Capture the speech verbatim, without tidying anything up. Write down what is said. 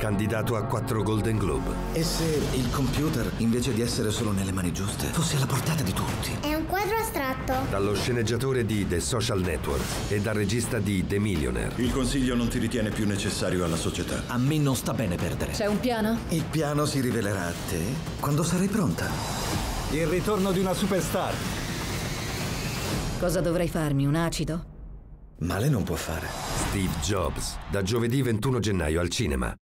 candidato a quattro Golden Globe. E se il computer, invece di essere solo nelle mani giuste, fosse alla portata di tutti? È un quadro astratto. Dallo sceneggiatore di The Social Network e dal regista di The Millionaire. Il consiglio non ti ritiene più necessario alla società. A me non sta bene perdere. C'è un piano? Il piano si rivelerà a te quando sarai pronta. Il ritorno di una superstar. Cosa dovrei farmi? Un acido? Male non può fare. Steve Jobs, da giovedì ventuno gennaio al cinema.